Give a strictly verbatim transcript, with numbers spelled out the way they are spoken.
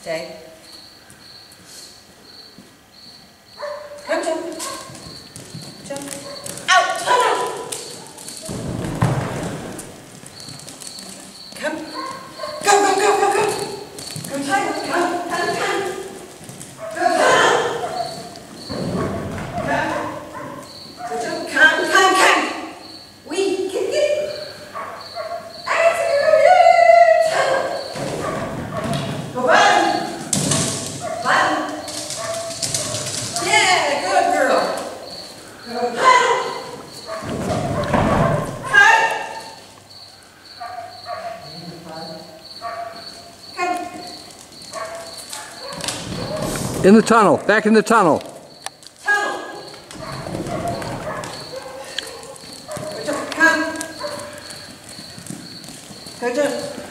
Stay. Come, jump. Jump. Out! Tunnel! Come. Go, go, go, go, go. Go, tunnel. Come, tunnel, tunnel. Go, tunnel. Come. Go, jump. Come, come, come. We can get it. Go bottom. Bottom. Yeah, good girl. Go bottom. Cut. Come. In the tunnel. Back in the tunnel. Tunnel. Go jump. Come. Go jump.